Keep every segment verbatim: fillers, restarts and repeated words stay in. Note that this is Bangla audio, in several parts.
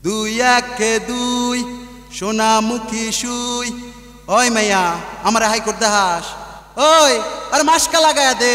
দুই একে দুই সোনামুখী সুই। ওই মাইয়া আমার হাই করতে হাস, ওই আর মাস্কা লাগায়া দে।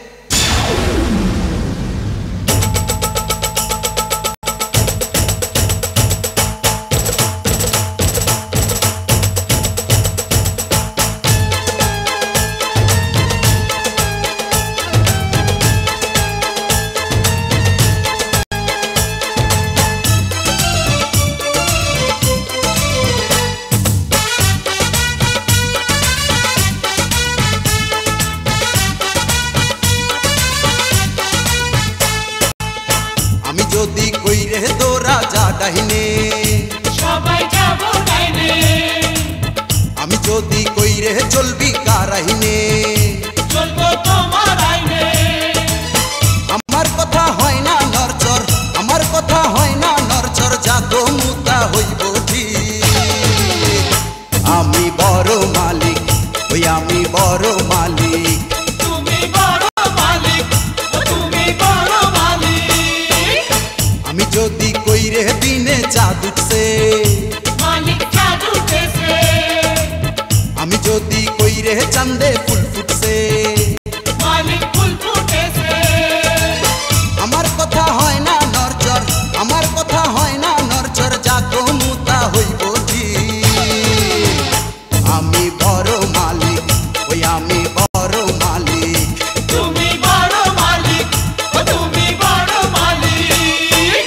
আমি যদি কই রে তোরা যা ডাইনে, সবাই যাব ডাইনে। আমি যদি কই রে চলবি কারাইনে, চলবো তোমার আইনে। আমার কথা হয় না নরচর, আমার কথা হয় না নরচর, যা তো মুতা হইব ঠিক। আমি বড় মালিক, ওই আমি বড় মালিক। তুমি বড় মালিক, ও তুমি বড় মালিক। আমি যদি কই রে দিনে চাঁদ উঠছে, মালিক চাঁদ উঠেছে। আমি যদি কই রে চাঁদে ফুল ফুটছে, মালিক ফুল ফুটেছে। আমার কথা হয় না নরচর, আমার কথা হয় না নরচর, যা তো মুতা হইব ঠিক। আমি বড় মালিক, ওই আমি বড় মালিক। তুমি বড় মালিক, ও তুমি বড় মালিক।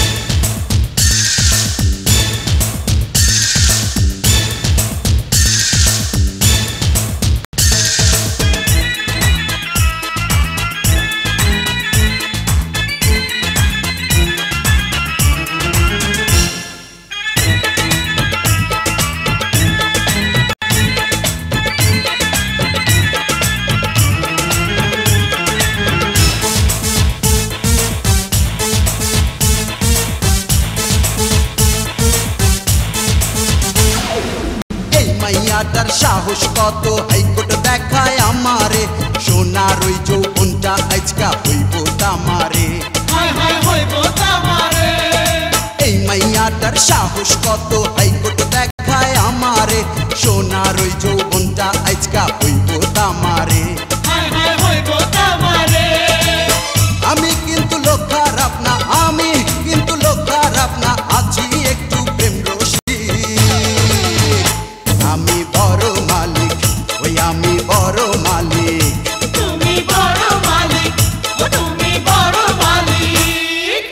এই মাইয়াটার সাহস কত, হাইকোর্ট দেখায় আমারে, সোনার ওই যৌবনটা আজকা হইব তামারে। হায় হায় হইব তোমারে। এই মাইয়াটার সাহস কত, হাইকোর্ট দেখায় আমারে, সোনার ওই যৌবনটা আজকা হইব তামারে। হায় হায় হইব তোমারে। আমি কিন্তু লোক খারাপ না, আমি কিন্তু লোক খারাপ না, আছি একটু প্রেম রসিক। আমি বড় মালিক, ওই আমি বড় মালিক। তুমি বড় মালিক, ও তুমি বড় মালিক।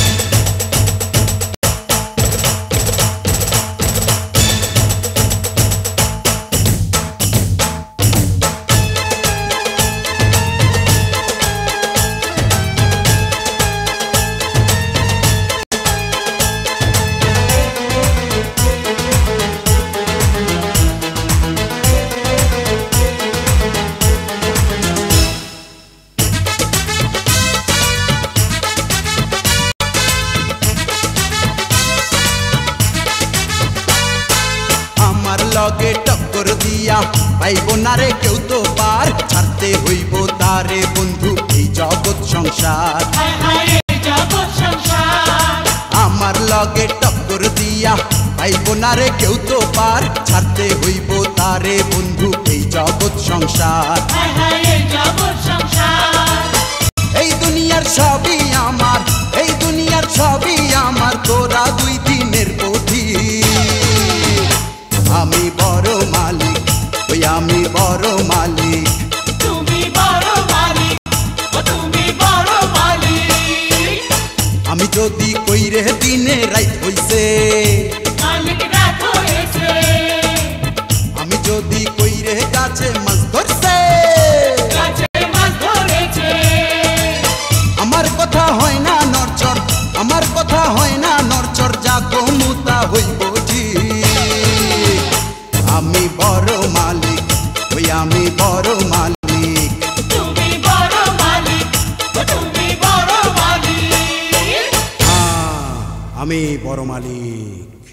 আমার লগে টক্কর দিয়া পাইব না রে কেউ তো পার, ছাড়তে হইব তারে বন্ধু এই জগৎ সংসার। হায় হায় এই জগৎ সংসার। আমার লগে টক্কর দিয়া পাইব না রে কেউ তো পার, ছাড়তে হইব তারে বন্ধু এই জগৎ সংসার। হায় হায় এই জগৎ সংসার। এই দুনিয়ার সবই আমার, এই দুনিয়ার সবই আমার, তোরা দুই দিনের পথিক। আমি বড় মালিক, ওই আমি বড় মালিক। তুমি বড় মালিক, ও তুমি বড় মালিক। আমি যদি কই রে দিনে রাইত হইছে, মালিক রাত হয়েছে। আমি যদি কই রে গাছে মাছ ধরছে, গাছে মাছ ধরেছে। আমার কথা হয় না নরচর, আমার কথা হয় না নরচর, যা কমুতা হইব ঠিক। আমি বড় মালিক, ওই আমি বড় মালিক। তুমি বড় মালিক, ও তুমি বড় মালিক। আহ, আমি বড় মালিক।